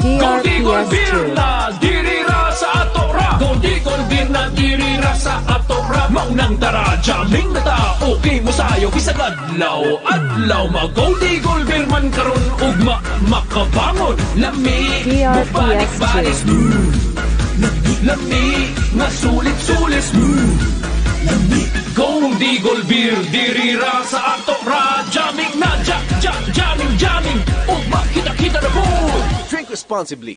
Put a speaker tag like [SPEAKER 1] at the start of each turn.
[SPEAKER 1] DRPS
[SPEAKER 2] na dirira sa atora. Gold na dirira sa atora. Maunang tara, jamming na ta. Okay mo sayo, isang adlaw mag-gold man karon ugma makabangon. Lami,
[SPEAKER 1] DRPS
[SPEAKER 2] lami, nga sulit smooth. Gold beer, dirira sa atora. Jamming na, jamming. Ugma, kita na po.
[SPEAKER 3] Drink responsibly.